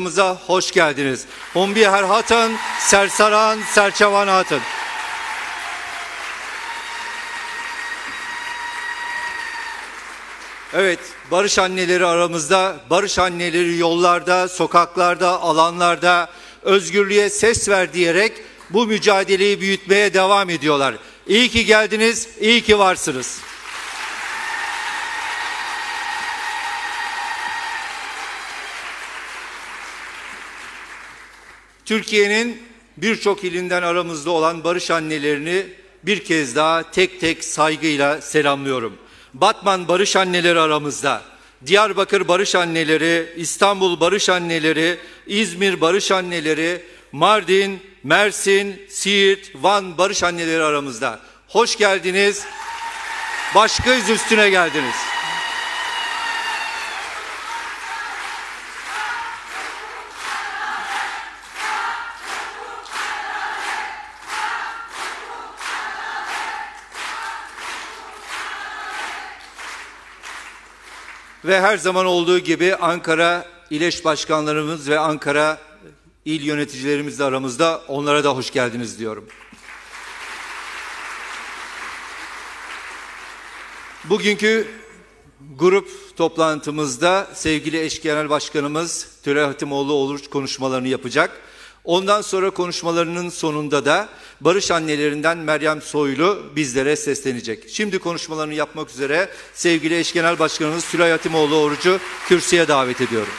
Hoş geldiniz. Hon bir her hatın, sersaran, serçavan hatın. Evet, barış anneleri aramızda, barış anneleri yollarda, sokaklarda, alanlarda özgürlüğe ses ver diyerek bu mücadeleyi büyütmeye devam ediyorlar. İyi ki geldiniz, iyi ki varsınız. Türkiye'nin birçok ilinden aramızda olan barış annelerini bir kez daha tek tek saygıyla selamlıyorum. Batman barış anneleri aramızda, Diyarbakır barış anneleri, İstanbul barış anneleri, İzmir barış anneleri, Mardin, Mersin, Siirt, Van barış anneleri aramızda. Hoş geldiniz, başka yüz üstüne geldiniz. Ve her zaman olduğu gibi Ankara İl Eş Başkanlarımız ve Ankara İl Yöneticilerimiz de aramızda. Onlara da hoş geldiniz diyorum. Bugünkü grup toplantımızda sevgili eş genel başkanımız Tülay Hatimoğlu Oruç konuşmalarını yapacak. Ondan sonra konuşmalarının sonunda da barış annelerinden Meryem Soylu bizlere seslenecek. Şimdi konuşmalarını yapmak üzere sevgili eş genel başkanımız Tülay Hatimoğlu Oruç'u kürsüye davet ediyorum.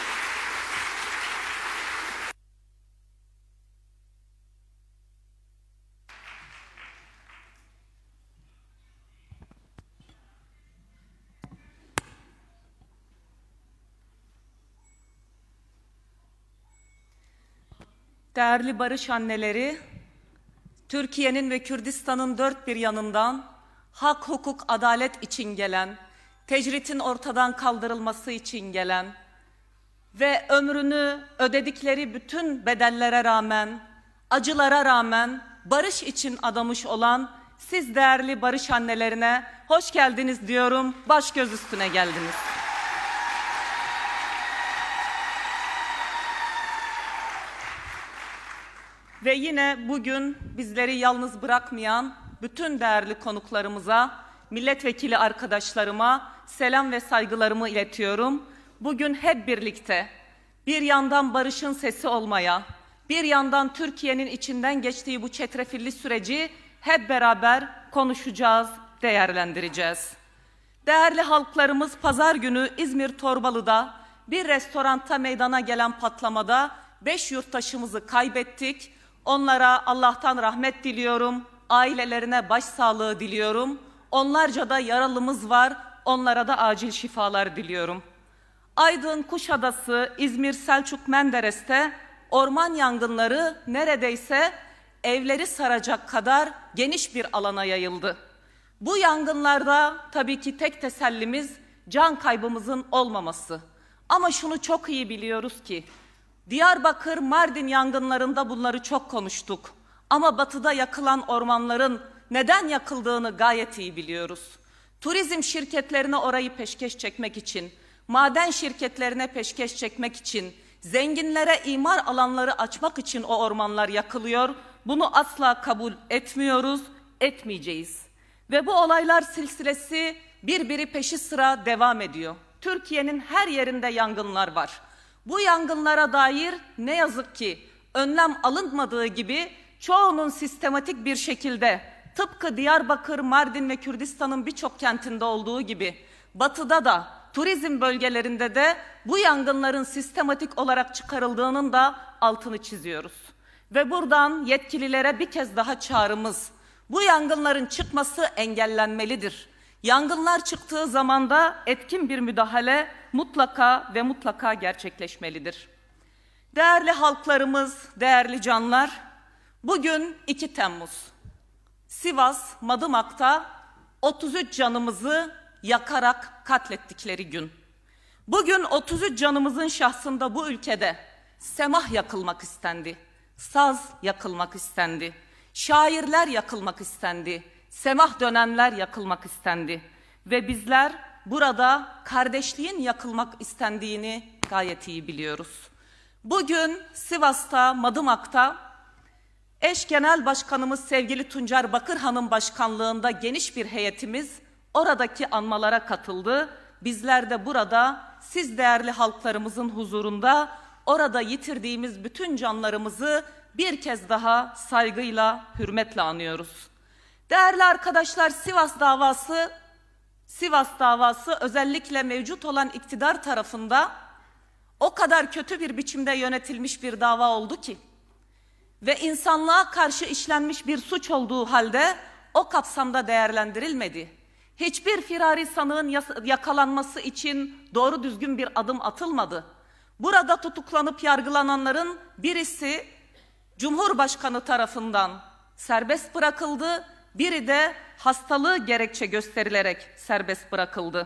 Değerli barış anneleri, Türkiye'nin ve Kürdistan'ın dört bir yanından hak, hukuk, adalet için gelen, tecritin ortadan kaldırılması için gelen ve ömrünü ödedikleri bütün bedellere rağmen, acılara rağmen barış için adamış olan siz değerli barış annelerine hoş geldiniz diyorum, baş göz üstüne geldiniz. Ve yine bugün bizleri yalnız bırakmayan bütün değerli konuklarımıza, milletvekili arkadaşlarıma selam ve saygılarımı iletiyorum. Bugün hep birlikte bir yandan barışın sesi olmaya, bir yandan Türkiye'nin içinden geçtiği bu çetrefilli süreci hep beraber konuşacağız, değerlendireceğiz. Değerli halklarımız pazar günü İzmir Torbalı'da bir restoranda meydana gelen patlamada 5 yurttaşımızı kaybettik. Onlara Allah'tan rahmet diliyorum, ailelerine başsağlığı diliyorum. Onlarca da yaralımız var, onlara da acil şifalar diliyorum. Aydın, Kuşadası, İzmir, Selçuk, Menderes'te orman yangınları neredeyse evleri saracak kadar geniş bir alana yayıldı. Bu yangınlarda tabii ki tek tesellimiz can kaybımızın olmaması. Ama şunu çok iyi biliyoruz ki, Diyarbakır, Mardin yangınlarında bunları çok konuştuk. Ama batıda yakılan ormanların neden yakıldığını gayet iyi biliyoruz. Turizm şirketlerine orayı peşkeş çekmek için, maden şirketlerine peşkeş çekmek için, zenginlere imar alanları açmak için o ormanlar yakılıyor. Bunu asla kabul etmiyoruz, etmeyeceğiz. Ve bu olaylar silsilesi birbiri peşi sıra devam ediyor. Türkiye'nin her yerinde yangınlar var. Bu yangınlara dair ne yazık ki önlem alınmadığı gibi çoğunun sistematik bir şekilde tıpkı Diyarbakır, Mardin ve Kürdistan'ın birçok kentinde olduğu gibi batıda da turizm bölgelerinde de bu yangınların sistematik olarak çıkarıldığının da altını çiziyoruz. Ve buradan yetkililere bir kez daha çağrımız, bu yangınların çıkması engellenmelidir. Yangınlar çıktığı zaman da etkin bir müdahale mutlaka ve mutlaka gerçekleşmelidir. Değerli halklarımız, değerli canlar, bugün 2 Temmuz. Sivas, Madımak'ta 33 canımızı yakarak katlettikleri gün. Bugün 33 canımızın şahsında bu ülkede semah yakılmak istendi, saz yakılmak istendi, şairler yakılmak istendi, semah dönenler yakılmak istendi. Ve bizler burada kardeşliğin yakılmak istendiğini gayet iyi biliyoruz. Bugün Sivas'ta, Madımak'ta eş genel başkanımız sevgili Tuncer Bakırhan'ın başkanlığında geniş bir heyetimiz oradaki anmalara katıldı. Bizler de burada siz değerli halklarımızın huzurunda orada yitirdiğimiz bütün canlarımızı bir kez daha saygıyla, hürmetle anıyoruz. Değerli arkadaşlar, Sivas davası özellikle mevcut olan iktidar tarafında o kadar kötü bir biçimde yönetilmiş bir dava oldu ki ve insanlığa karşı işlenmiş bir suç olduğu halde o kapsamda değerlendirilmedi. Hiçbir firari sanığın yakalanması için doğru düzgün bir adım atılmadı. Burada tutuklanıp yargılananların birisi Cumhurbaşkanı tarafından serbest bırakıldı, biri de hastalığı gerekçe gösterilerek serbest bırakıldı.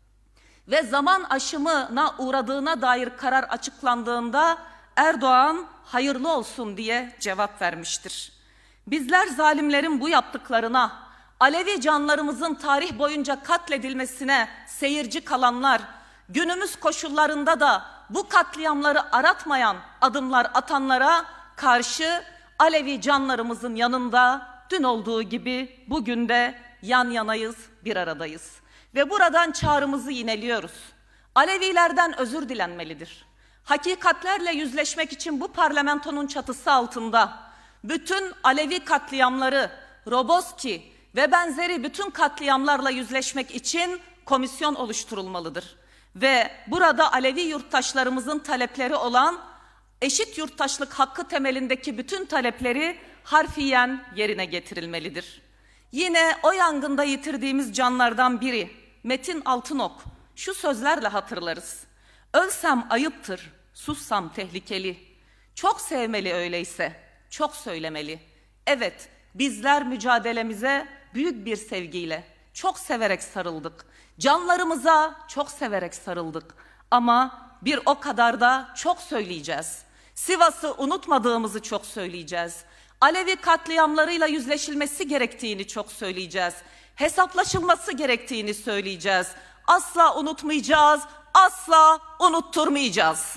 Ve zaman aşımına uğradığına dair karar açıklandığında Erdoğan hayırlı olsun diye cevap vermiştir. Bizler zalimlerin bu yaptıklarına, Alevi canlarımızın tarih boyunca katledilmesine seyirci kalanlar, günümüz koşullarında da bu katliamları aratmayan adımlar atanlara karşı Alevi canlarımızın yanında dün olduğu gibi bugün de yan yanayız, bir aradayız. Ve buradan çağrımızı yineliyoruz. Alevilerden özür dilenmelidir. Hakikatlerle yüzleşmek için bu parlamentonun çatısı altında bütün Alevi katliamları, Roboski ve benzeri bütün katliamlarla yüzleşmek için komisyon oluşturulmalıdır. Ve burada Alevi yurttaşlarımızın talepleri olan eşit yurttaşlık hakkı temelindeki bütün talepleri harfiyen yerine getirilmelidir. Yine o yangında yitirdiğimiz canlardan biri Metin Altınok şu sözlerle hatırlarız. Ölsem ayıptır, sussam tehlikeli. Çok sevmeli öyleyse, çok söylemeli. Evet, bizler mücadelemize büyük bir sevgiyle, çok severek sarıldık. Canlarımıza çok severek sarıldık. Ama bir o kadar da çok söyleyeceğiz. Sivas'ı unutmadığımızı çok söyleyeceğiz. Alevi katliamlarıyla yüzleşilmesi gerektiğini çok söyleyeceğiz. Hesaplaşılması gerektiğini söyleyeceğiz. Asla unutmayacağız, asla unutturmayacağız.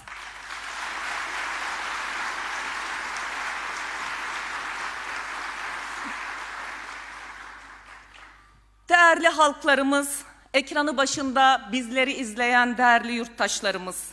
Değerli halklarımız, ekranı başında bizleri izleyen değerli yurttaşlarımız,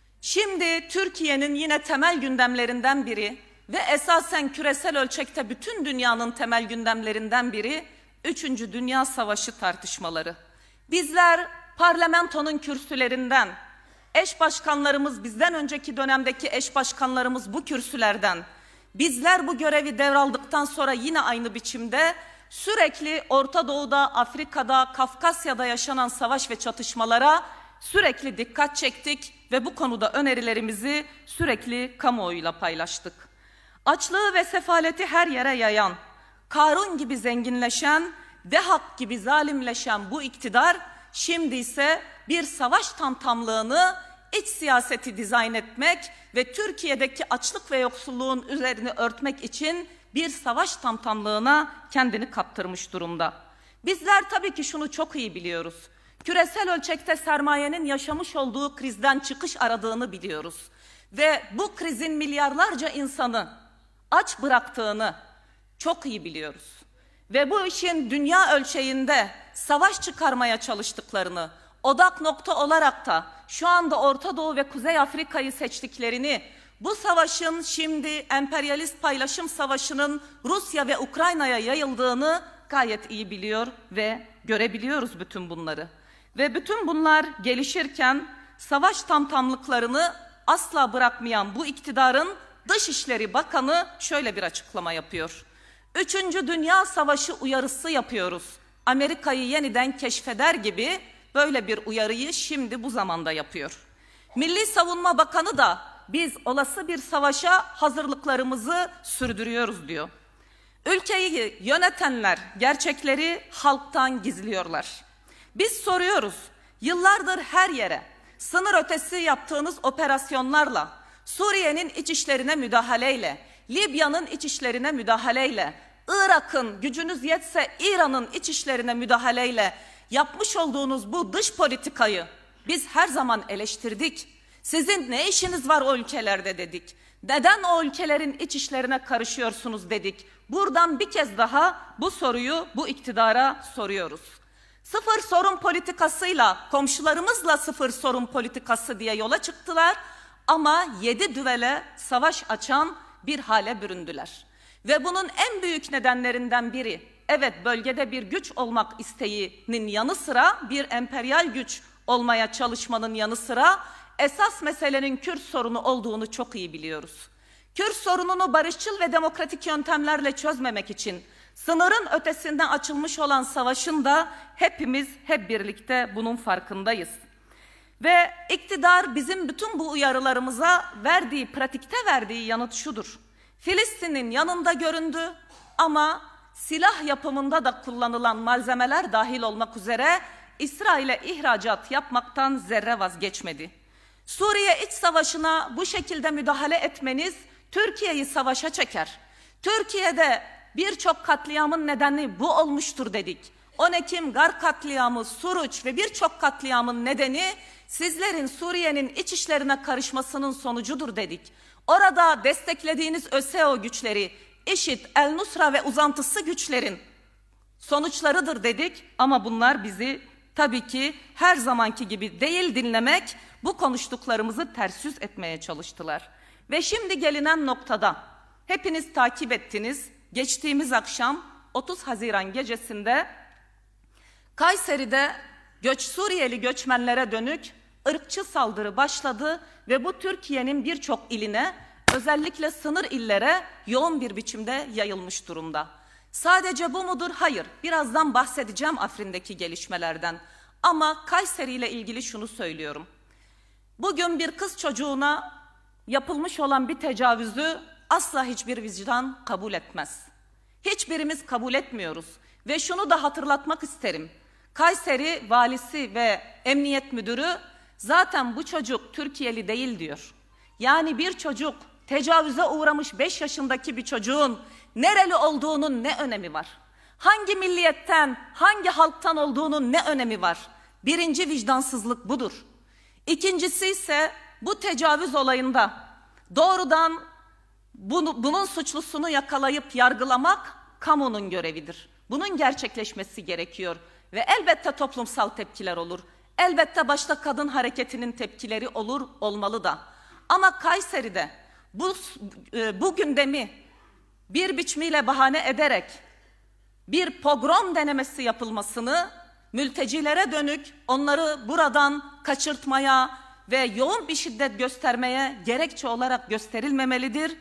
şimdi Türkiye'nin yine temel gündemlerinden biri ve esasen küresel ölçekte bütün dünyanın temel gündemlerinden biri 3. Dünya Savaşı tartışmaları. Bizler parlamentonun kürsülerinden, eş başkanlarımız, bizden önceki dönemdeki eş başkanlarımız bu kürsülerden, bizler bu görevi devraldıktan sonra yine aynı biçimde sürekli Orta Doğu'da, Afrika'da, Kafkasya'da yaşanan savaş ve çatışmalara sürekli dikkat çektik ve bu konuda önerilerimizi sürekli kamuoyuyla paylaştık. Açlığı ve sefaleti her yere yayan, Karun gibi zenginleşen, Dehak gibi zalimleşen bu iktidar şimdi ise bir savaş tamtamlığını, iç siyaseti dizayn etmek ve Türkiye'deki açlık ve yoksulluğun üzerini örtmek için bir savaş tamtamlığına kendini kaptırmış durumda. Bizler tabii ki şunu çok iyi biliyoruz. Küresel ölçekte sermayenin yaşamış olduğu krizden çıkış aradığını biliyoruz. Ve bu krizin milyarlarca insanı aç bıraktığını çok iyi biliyoruz. Ve bu işin dünya ölçeğinde savaş çıkarmaya çalıştıklarını, odak nokta olarak da şu anda Orta Doğu ve Kuzey Afrika'yı seçtiklerini, bu savaşın şimdi emperyalist paylaşım savaşının Rusya ve Ukrayna'ya yayıldığını gayet iyi biliyor ve görebiliyoruz bütün bunları. Ve bütün bunlar gelişirken savaş tamtamlıklarını asla bırakmayan bu iktidarın Dışişleri Bakanı şöyle bir açıklama yapıyor. 3. Dünya Savaşı uyarısı yapıyoruz. Amerika'yı yeniden keşfeder gibi böyle bir uyarıyı şimdi bu zamanda yapıyor. Milli Savunma Bakanı da biz olası bir savaşa hazırlıklarımızı sürdürüyoruz diyor. Ülkeyi yönetenler gerçekleri halktan gizliyorlar. Biz soruyoruz, yıllardır her yere sınır ötesi yaptığınız operasyonlarla, Suriye'nin iç işlerine müdahaleyle, Libya'nın iç işlerine müdahaleyle, Irak'ın gücünüz yetse İran'ın iç işlerine müdahaleyle yapmış olduğunuz bu dış politikayı biz her zaman eleştirdik. Sizin ne işiniz var o ülkelerde dedik. Neden o ülkelerin iç işlerine karışıyorsunuz dedik. Buradan bir kez daha bu soruyu bu iktidara soruyoruz. Sıfır sorun politikasıyla, komşularımızla sıfır sorun politikası diye yola çıktılar ama 7 düvele savaş açan bir hale büründüler. Ve bunun en büyük nedenlerinden biri, evet, bölgede bir güç olmak isteğinin yanı sıra bir emperyal güç olmaya çalışmanın yanı sıra esas meselenin Kürt sorunu olduğunu çok iyi biliyoruz. Kürt sorununu barışçıl ve demokratik yöntemlerle çözmemek için sınırın ötesinde açılmış olan savaşın da hepimiz hep birlikte bunun farkındayız. Ve iktidar bizim bütün bu uyarılarımıza pratikte verdiği yanıt şudur. Filistin'in yanında göründü ama silah yapımında da kullanılan malzemeler dahil olmak üzere İsrail'e ihracat yapmaktan zerre vazgeçmedi. Suriye iç savaşına bu şekilde müdahale etmeniz Türkiye'yi savaşa çeker. Türkiye'de birçok katliamın nedeni bu olmuştur dedik. 10 Ekim Gar katliamı, Suruç ve birçok katliamın nedeni sizlerin Suriye'nin iç işlerine karışmasının sonucudur dedik. Orada desteklediğiniz ÖSEO güçleri, IŞİD, El Nusra ve uzantısı güçlerin sonuçlarıdır dedik ama bunlar bizi tabii ki her zamanki gibi değil dinlemek, bu konuştuklarımızı ters yüz etmeye çalıştılar. Ve şimdi gelinen noktada hepiniz takip ettiniz. Geçtiğimiz akşam 30 Haziran gecesinde Kayseri'de Suriyeli göçmenlere dönük ırkçı saldırı başladı ve bu Türkiye'nin birçok iline, özellikle sınır illere yoğun bir biçimde yayılmış durumda. Sadece bu mudur? Hayır. Birazdan bahsedeceğim Afrin'deki gelişmelerden. Ama Kayseri ile ilgili şunu söylüyorum. Bugün bir kız çocuğuna yapılmış olan bir tecavüzü asla hiçbir vicdan kabul etmez. Hiçbirimiz kabul etmiyoruz. Ve şunu da hatırlatmak isterim. Kayseri valisi ve emniyet müdürü zaten bu çocuk Türkiye'li değil diyor. Yani bir çocuk, tecavüze uğramış 5 yaşındaki bir çocuğun nereli olduğunun ne önemi var? Hangi milliyetten, hangi halktan olduğunun ne önemi var? Birinci vicdansızlık budur. İkincisi ise bu tecavüz olayında doğrudan bunun suçlusunu yakalayıp yargılamak kamunun görevidir. Bunun gerçekleşmesi gerekiyor ve elbette toplumsal tepkiler olur. Elbette başta kadın hareketinin tepkileri olur, olmalı da. Ama Kayseri'de bu gündemi bir biçimiyle bahane ederek bir pogrom denemesi yapılmasını, mültecilere dönük onları buradan kaçırtmaya ve yoğun bir şiddet göstermeye gerekçe olarak gösterilmemelidir.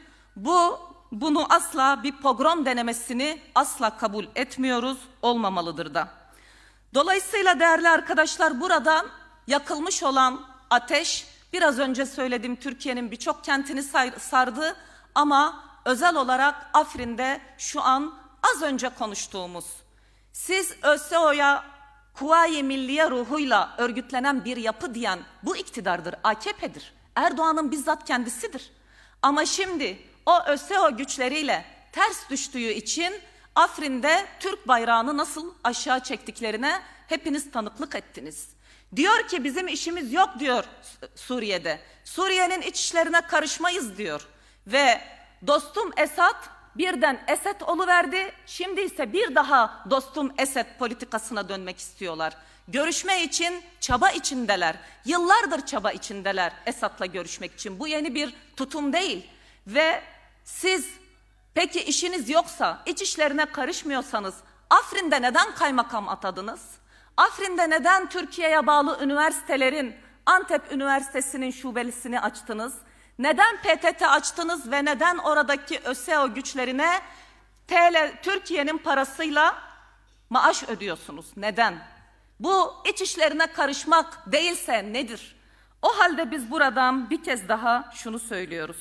Bunu asla, bir pogrom denemesini asla kabul etmiyoruz, olmamalıdır da. Dolayısıyla değerli arkadaşlar, buradan yakılmış olan ateş, biraz önce söylediğim Türkiye'nin birçok kentini sardı ama özel olarak Afrin'de şu an az önce konuştuğumuz, siz ÖSEO'ya Kuvayi Milliye ruhuyla örgütlenen bir yapı diyen bu iktidardır, AKP'dir. Erdoğan'ın bizzat kendisidir. Ama şimdi o ÖSEO güçleriyle ters düştüğü için Afrin'de Türk bayrağını nasıl aşağı çektiklerine hepiniz tanıklık ettiniz. Diyor ki bizim işimiz yok diyor Suriye'de. Suriye'nin iç işlerine karışmayız diyor. Ve dostum Esad birden Esed oluverdi. Şimdi ise bir daha dostum Esed politikasına dönmek istiyorlar. Görüşme için çaba içindeler. Yıllardır çaba içindeler Esad'la görüşmek için. Bu yeni bir tutum değil. Ve siz peki işiniz yoksa, iç işlerine karışmıyorsanız Afrin'de neden kaymakam atadınız? Afrin'de neden Türkiye'ye bağlı üniversitelerin, Antep Üniversitesi'nin şubesini açtınız? Neden PTT açtınız ve neden oradaki ÖSEO güçlerine Türkiye'nin parasıyla maaş ödüyorsunuz? Neden? Bu iç işlerine karışmak değilse nedir? O halde biz buradan bir kez daha şunu söylüyoruz.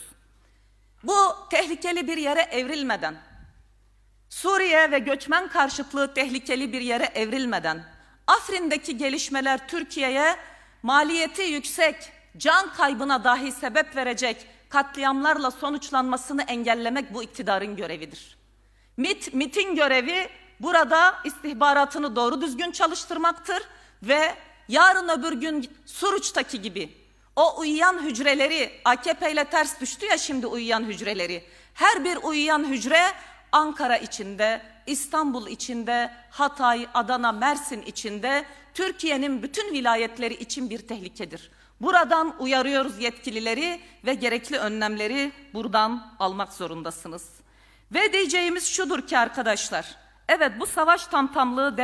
Bu tehlikeli bir yere evrilmeden, Suriye ve göçmen karşıtlığı tehlikeli bir yere evrilmeden, Afrin'deki gelişmeler Türkiye'ye maliyeti yüksek, can kaybına dahi sebep verecek katliamlarla sonuçlanmasını engellemek bu iktidarın görevidir. MİT'in görevi burada istihbaratını doğru düzgün çalıştırmaktır ve yarın öbür gün Suruç'taki gibi O uyuyan hücreleri, AKP ile ters düştü ya şimdi uyuyan hücreleri. Her bir uyuyan hücre Ankara içinde, İstanbul içinde, Hatay, Adana, Mersin içinde, Türkiye'nin bütün vilayetleri için bir tehlikedir. Buradan uyarıyoruz yetkilileri ve gerekli önlemleri buradan almak zorundasınız. Ve diyeceğimiz şudur ki arkadaşlar, evet bu savaş tamtamlığı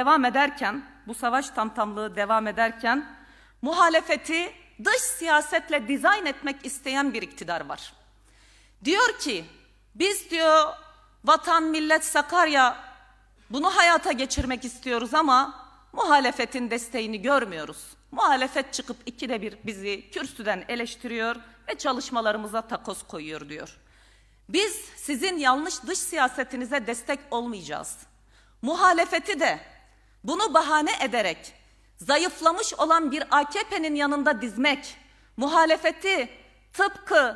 devam ederken muhalefeti dış siyasetle dizayn etmek isteyen bir iktidar var. Diyor ki biz diyor vatan, millet, Sakarya bunu hayata geçirmek istiyoruz ama muhalefetin desteğini görmüyoruz. Muhalefet çıkıp ikide bir bizi kürsüden eleştiriyor ve çalışmalarımıza takoz koyuyor diyor. Biz sizin yanlış dış siyasetinize destek olmayacağız. Muhalefeti de bunu bahane ederek zayıflamış olan bir AKP'nin yanında dizmek, muhalefeti tıpkı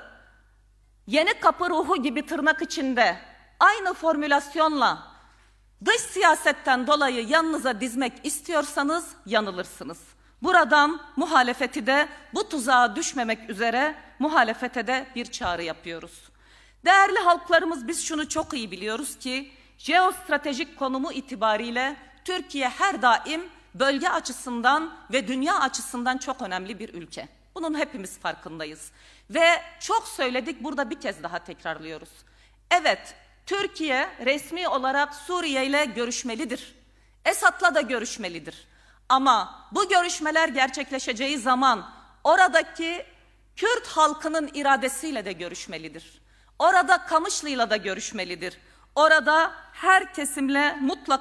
Yeni Kapı ruhu gibi tırnak içinde aynı formülasyonla dış siyasetten dolayı yanınıza dizmek istiyorsanız yanılırsınız. Buradan muhalefeti de bu tuzağa düşmemek üzere muhalefete de bir çağrı yapıyoruz. Değerli halklarımız, biz şunu çok iyi biliyoruz ki jeostratejik konumu itibariyle Türkiye her daim bölge açısından ve dünya açısından çok önemli bir ülke. Bunun hepimiz farkındayız. Ve çok söyledik, burada bir kez daha tekrarlıyoruz. Evet, Türkiye resmi olarak Suriye ile görüşmelidir. Esad'la da görüşmelidir. Ama bu görüşmeler gerçekleşeceği zaman oradaki Kürt halkının iradesiyle de görüşmelidir. Orada Kamışlı'yla da görüşmelidir. Orada her kesimle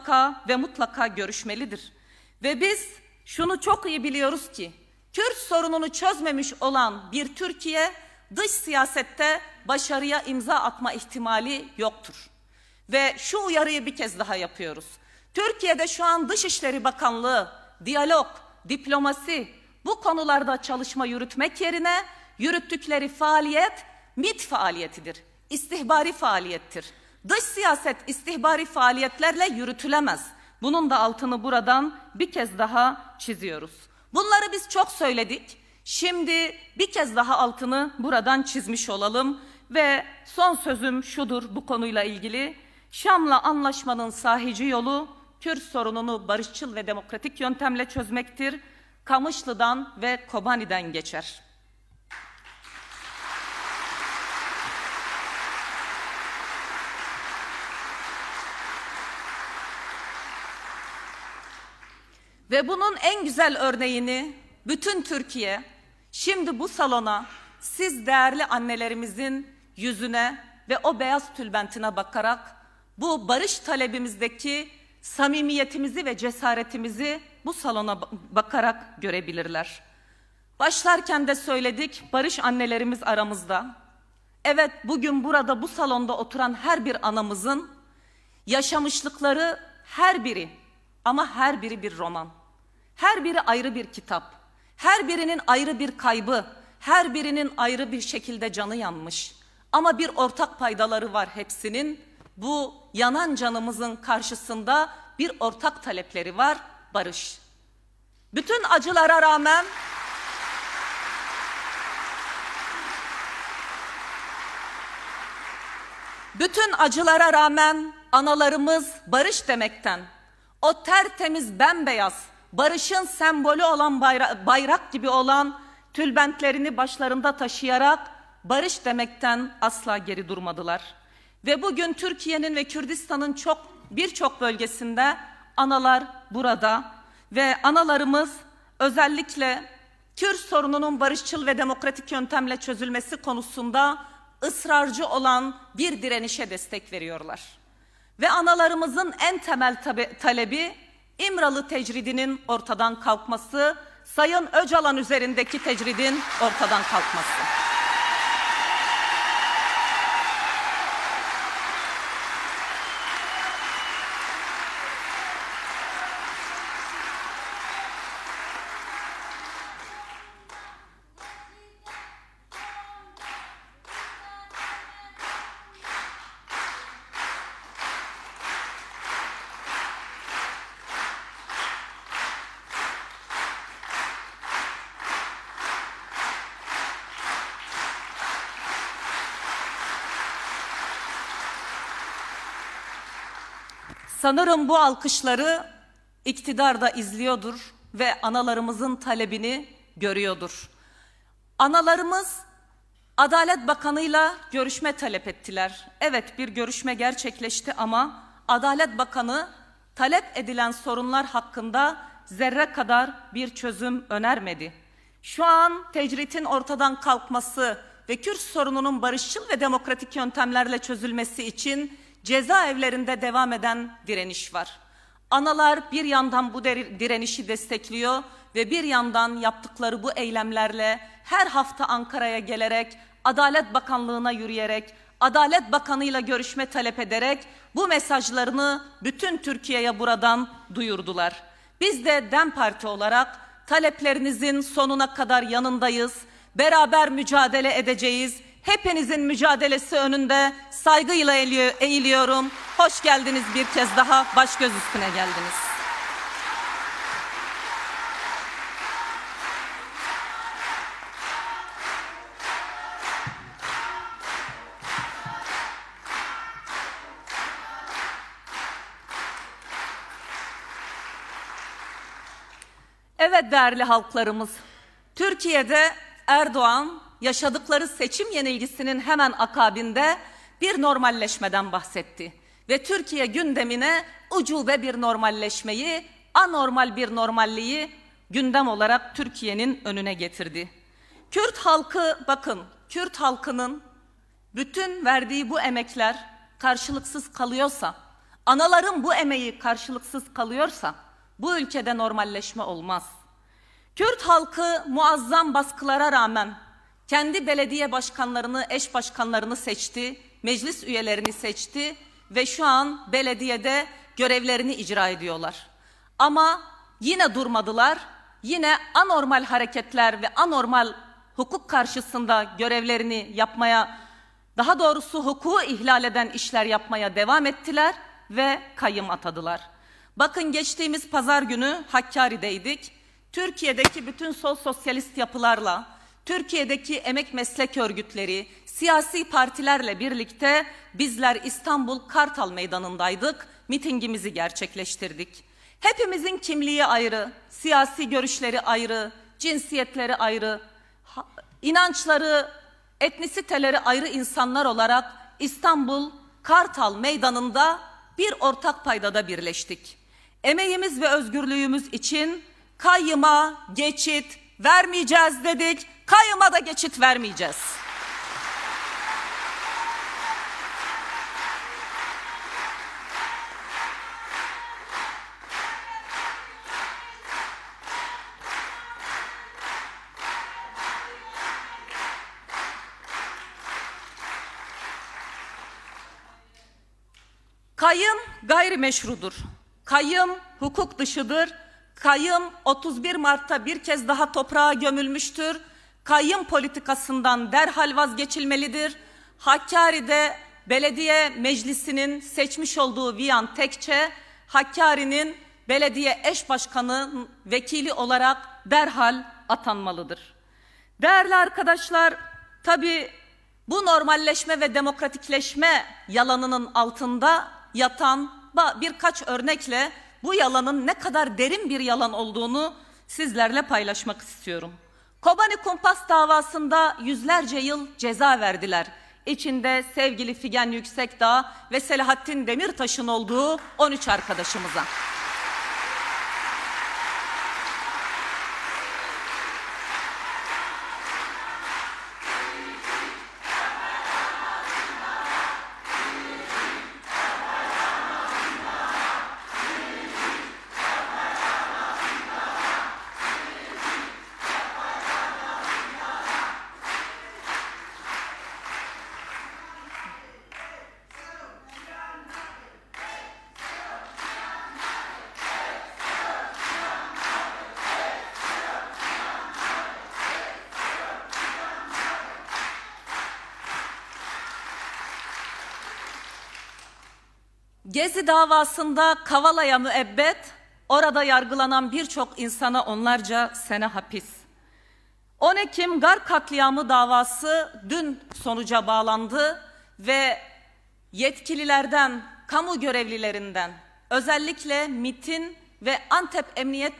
mutlaka görüşmelidir. Ve biz şunu çok iyi biliyoruz ki Kürt sorununu çözmemiş olan bir Türkiye dış siyasette başarıya imza atma ihtimali yoktur. Ve şu uyarıyı bir kez daha yapıyoruz. Türkiye'de şu an Dışişleri Bakanlığı, diyalog, diplomasi bu konularda çalışma yürütmek yerine yürüttükleri faaliyet MİT faaliyetidir. İstihbari faaliyettir. Dış siyaset istihbari faaliyetlerle yürütülemez. Bunun da altını buradan bir kez daha çiziyoruz. Bunları biz çok söyledik. Şimdi bir kez daha altını buradan çizmiş olalım ve son sözüm şudur bu konuyla ilgili. Şam'la anlaşmanın sahici yolu Kürt sorununu barışçıl ve demokratik yöntemle çözmektir. Kamışlı'dan ve Kobani'den geçer. Ve bunun en güzel örneğini bütün Türkiye şimdi bu salona siz değerli annelerimizin yüzüne ve o beyaz tülbentine bakarak bu barış talebimizdeki samimiyetimizi ve cesaretimizi bu salona bakarak görebilirler. Başlarken de söyledik, barış annelerimiz aramızda. Evet, bugün burada bu salonda oturan her bir anamızın yaşamışlıkları her biri, ama her biri bir roman. Her biri ayrı bir kitap. Her birinin ayrı bir kaybı. Her birinin ayrı bir şekilde canı yanmış. Ama bir ortak paydaları var hepsinin. Bu yanan canımızın karşısında bir ortak talepleri var: barış. Bütün acılara rağmen analarımız barış demekten, o tertemiz bembeyaz barışın sembolü olan bayrak gibi olan tülbentlerini başlarında taşıyarak barış demekten asla geri durmadılar. Ve bugün Türkiye'nin ve Kürdistan'ın birçok bölgesinde analar burada ve analarımız özellikle Kürt sorununun barışçıl ve demokratik yöntemle çözülmesi konusunda ısrarcı olan bir direnişe destek veriyorlar. Ve analarımızın en temel talebi İmralı tecridinin ortadan kalkması, Sayın Öcalan üzerindeki tecridin ortadan kalkması. Sanırım bu alkışları iktidar da izliyordur ve analarımızın talebini görüyordur. Analarımız Adalet Bakanı'yla görüşme talep ettiler. Evet, bir görüşme gerçekleşti ama Adalet Bakanı talep edilen sorunlar hakkında zerre kadar bir çözüm önermedi. Şu an tecritin ortadan kalkması ve Kürt sorununun barışçıl ve demokratik yöntemlerle çözülmesi için cezaevlerinde devam eden direniş var. Analar bir yandan bu direnişi destekliyor ve bir yandan yaptıkları bu eylemlerle her hafta Ankara'ya gelerek, Adalet Bakanlığı'na yürüyerek, Adalet Bakanı'yla görüşme talep ederek bu mesajlarını bütün Türkiye'ye buradan duyurdular. Biz de DEM Parti olarak taleplerinizin sonuna kadar yanındayız. Beraber mücadele edeceğiz. Hepinizin mücadelesi önünde saygıyla eğiliyorum. Hoş geldiniz bir kez daha, baş göz üstüne geldiniz. Evet değerli halklarımız, Türkiye'de Erdoğan yaşadıkları seçim yenilgisinin hemen akabinde bir normalleşmeden bahsetti. Ve Türkiye gündemine ucube bir normalleşmeyi, anormal bir normalliği gündem olarak Türkiye'nin önüne getirdi. Kürt halkı, bakın, Kürt halkının bütün verdiği bu emekler karşılıksız kalıyorsa, anaların bu emeği karşılıksız kalıyorsa, bu ülkede normalleşme olmaz. Kürt halkı muazzam baskılara rağmen kendi belediye başkanlarını, eş başkanlarını seçti, meclis üyelerini seçti ve şu an belediyede görevlerini icra ediyorlar. Ama yine durmadılar, yine anormal hareketler ve anormal hukuk karşısında görevlerini yapmaya, daha doğrusu hukuku ihlal eden işler yapmaya devam ettiler ve kayyım atadılar. Bakın geçtiğimiz pazar günü Hakkari'deydik. Türkiye'deki bütün sol sosyalist yapılarla, Türkiye'deki emek meslek örgütleri, siyasi partilerle birlikte bizler İstanbul Kartal Meydanı'ndaydık, mitingimizi gerçekleştirdik. Hepimizin kimliği ayrı, siyasi görüşleri ayrı, cinsiyetleri ayrı, inançları, etnisiteleri ayrı insanlar olarak İstanbul Kartal Meydanı'nda bir ortak paydada birleştik. Emeğimiz ve özgürlüğümüz için kayyıma geçit vermeyeceğiz dedik, kayyıma da geçit vermeyeceğiz. Kayyım gayrimeşrudur. Kayyım hukuk dışıdır. Kayyım 31 Mart'ta bir kez daha toprağa gömülmüştür. Kayyım politikasından derhal vazgeçilmelidir. Hakkari'de belediye meclisinin seçmiş olduğu Viyan Tekçe, Hakkari'nin belediye eş başkanı vekili olarak derhal atanmalıdır. Değerli arkadaşlar, tabii bu normalleşme ve demokratikleşme yalanının altında yatan birkaç örnekle bu yalanın ne kadar derin bir yalan olduğunu sizlerle paylaşmak istiyorum. Kobani Kumpas davasında yüzlerce yıl ceza verdiler. İçinde sevgili Figen Yüksekdağ ve Selahattin Demirtaş'ın olduğu 13 arkadaşımıza. Gezi davasında Kavala'ya müebbet, orada yargılanan birçok insana onlarca sene hapis. 10 Ekim Gar katliamı davası dün sonuca bağlandı ve yetkililerden, kamu görevlilerinden, özellikle MİT'in ve Antep Emniyet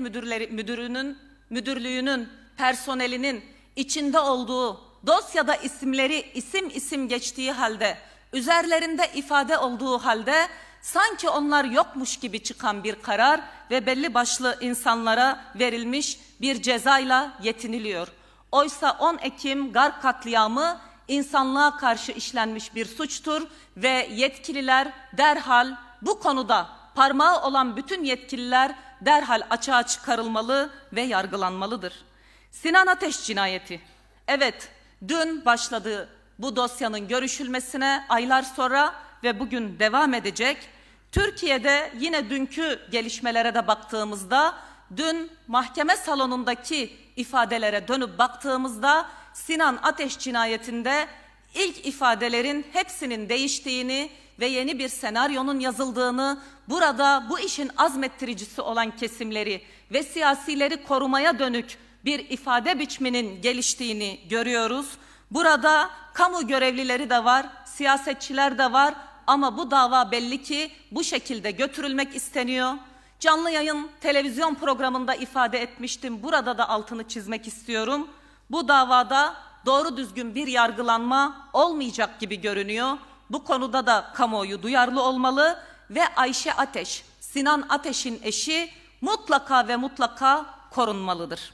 Müdürlüğü'nün personelinin içinde olduğu dosyada isimleri isim isim geçtiği halde, üzerlerinde ifade olduğu halde sanki onlar yokmuş gibi çıkan bir karar ve belli başlı insanlara verilmiş bir cezayla yetiniliyor. Oysa 10 Ekim Garp katliamı insanlığa karşı işlenmiş bir suçtur ve yetkililer derhal bu konuda parmağı olan bütün yetkililer derhal açığa çıkarılmalı ve yargılanmalıdır. Sinan Ateş cinayeti. Evet, dün başladı bu dosyanın görüşülmesine aylar sonra ve bugün devam edecek. Türkiye'de yine dünkü gelişmelere de baktığımızda, dün mahkeme salonundaki ifadelere dönüp baktığımızda Sinan Ateş cinayetinde ilk ifadelerin hepsinin değiştiğini ve yeni bir senaryonun yazıldığını, burada bu işin azmettiricisi olan kesimleri ve siyasileri korumaya dönük bir ifade biçiminin geliştiğini görüyoruz. Burada kamu görevlileri de var, siyasetçiler de var ama bu dava belli ki bu şekilde götürülmek isteniyor. Canlı yayın televizyon programında ifade etmiştim, burada da altını çizmek istiyorum. Bu davada doğru düzgün bir yargılanma olmayacak gibi görünüyor. Bu konuda da kamuoyu duyarlı olmalı ve Ayşe Ateş, Sinan Ateş'in eşi mutlaka ve mutlaka korunmalıdır.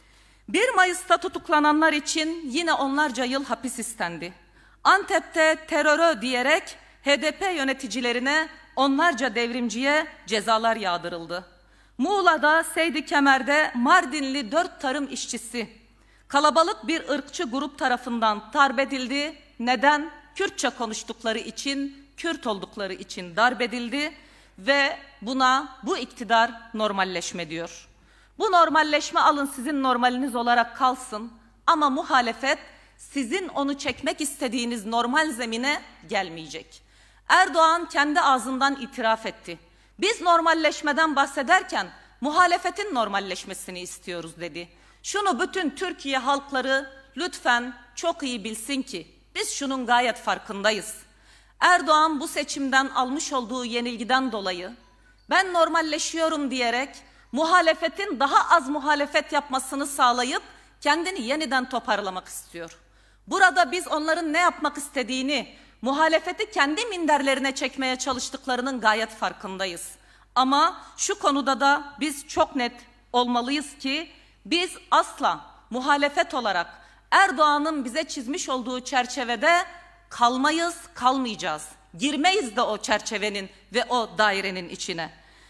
1 Mayıs'ta tutuklananlar için yine onlarca yıl hapis istendi. Antep'te terörü diyerek HDP yöneticilerine, onlarca devrimciye cezalar yağdırıldı. Muğla'da, Seydi Kemer'de Mardinli 4 tarım işçisi kalabalık bir ırkçı grup tarafından darp edildi. Neden? Kürtçe konuştukları için, Kürt oldukları için darp edildi ve buna bu iktidar normalleşme diyor. Bu normalleşme alın sizin normaliniz olarak kalsın ama muhalefet sizin onu çekmek istediğiniz normal zemine gelmeyecek. Erdoğan kendi ağzından itiraf etti. Biz normalleşmeden bahsederken muhalefetin normalleşmesini istiyoruz dedi. Şunu bütün Türkiye halkları lütfen çok iyi bilsin ki biz şunun gayet farkındayız. Erdoğan bu seçimden almış olduğu yenilgiden dolayı ben normalleşiyorum diyerek muhalefetin daha az muhalefet yapmasını sağlayıp kendini yeniden toparlamak istiyor. Burada biz onların ne yapmak istediğini, muhalefeti kendi minderlerine çekmeye çalıştıklarının gayet farkındayız. Ama şu konuda da biz çok net olmalıyız ki biz asla muhalefet olarak Erdoğan'ın bize çizmiş olduğu çerçevede kalmayız, kalmayacağız. Girmeyiz de o çerçevenin ve o dairenin içine.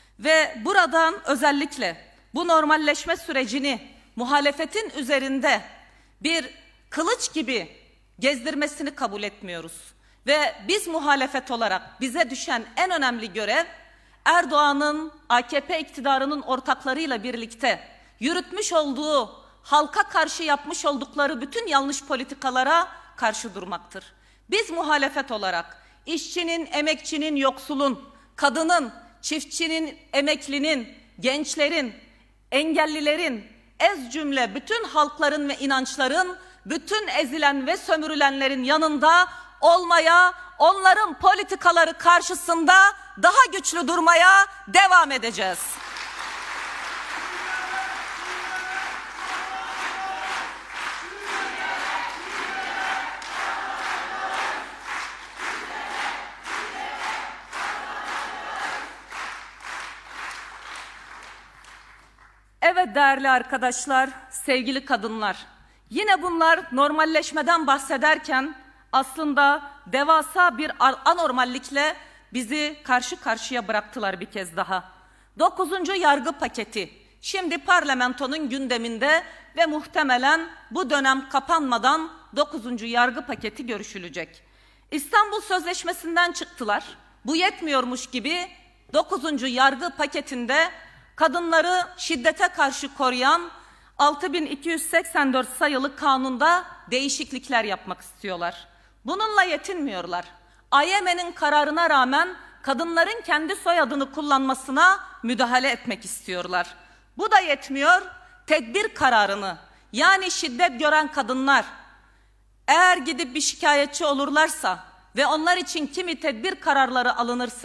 Ve buradan özellikle bu normalleşme sürecini muhalefetin üzerinde bir kılıç gibi gezdirmesini kabul etmiyoruz. Ve biz muhalefet olarak bize düşen en önemli görev Erdoğan'ın, AKP iktidarının ortaklarıyla birlikte yürütmüş olduğu, halka karşı yapmış oldukları bütün yanlış politikalara karşı durmaktır. Biz muhalefet olarak işçinin, emekçinin, yoksulun, kadının, çiftçinin, emeklinin, gençlerin, engellilerin, ez cümle bütün halkların ve inançların, bütün ezilen ve sömürülenlerin yanında olmaya, onların politikaları karşısında daha güçlü durmaya devam edeceğiz. Evet değerli arkadaşlar, sevgili kadınlar, yine bunlar normalleşmeden bahsederken aslında devasa bir anormallikle bizi karşı karşıya bıraktılar bir kez daha. 9. yargı paketi şimdi parlamentonun gündeminde ve muhtemelen bu dönem kapanmadan 9. yargı paketi görüşülecek. İstanbul Sözleşmesi'nden çıktılar. Bu yetmiyormuş gibi 9. yargı paketinde kadınları şiddete karşı koruyan 6284 sayılı kanunda değişiklikler yapmak istiyorlar. Bununla yetinmiyorlar. AYM'nin kararına rağmen kadınların kendi soyadını kullanmasına müdahale etmek istiyorlar. Bu da yetmiyor. Tedbir kararını, yani şiddet gören kadınlar eğer gidip bir şikayetçi olurlarsa ve onlar için kimi tedbir kararları alınırsa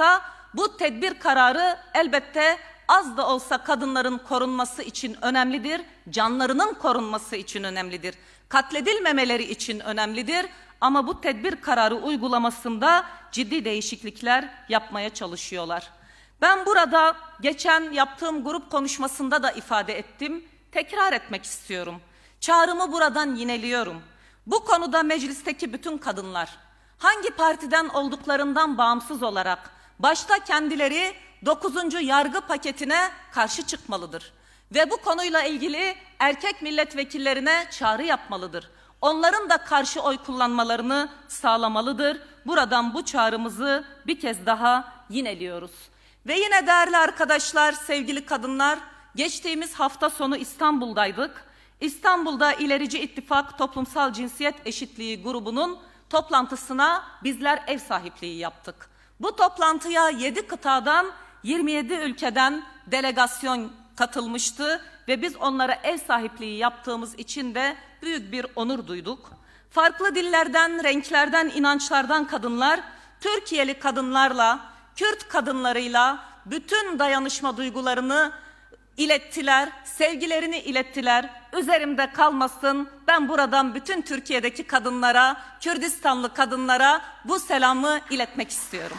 bu tedbir kararı elbette az da olsa kadınların korunması için önemlidir, canlarının korunması için önemlidir, katledilmemeleri için önemlidir. Ama bu tedbir kararı uygulamasında ciddi değişiklikler yapmaya çalışıyorlar. Ben burada geçen yaptığım grup konuşmasında da ifade ettim, tekrar etmek istiyorum. Çağrımı buradan yineliyorum. Bu konuda meclisteki bütün kadınlar, hangi partiden olduklarından bağımsız olarak, başta kendileri 9. yargı paketine karşı çıkmalıdır. Ve bu konuyla ilgili erkek milletvekillerine çağrı yapmalıdır. Onların da karşı oy kullanmalarını sağlamalıdır. Buradan bu çağrımızı bir kez daha yineliyoruz. Ve yine değerli arkadaşlar, sevgili kadınlar, geçtiğimiz hafta sonu İstanbul'daydık. İstanbul'da İlerici İttifak Toplumsal Cinsiyet Eşitliği grubunun toplantısına bizler ev sahipliği yaptık. Bu toplantıya 7 kıtadan 27 ülkeden delegasyon katılmıştı ve biz onlara ev sahipliği yaptığımız için de büyük bir onur duyduk. Farklı dillerden, renklerden, inançlardan kadınlar, Türkiye'li kadınlarla, Kürt kadınlarıyla bütün dayanışma duygularını ilettiler, sevgilerini ilettiler. Üzerimde kalmasın, ben buradan bütün Türkiye'deki kadınlara, Kürdistanlı kadınlara bu selamı iletmek istiyorum.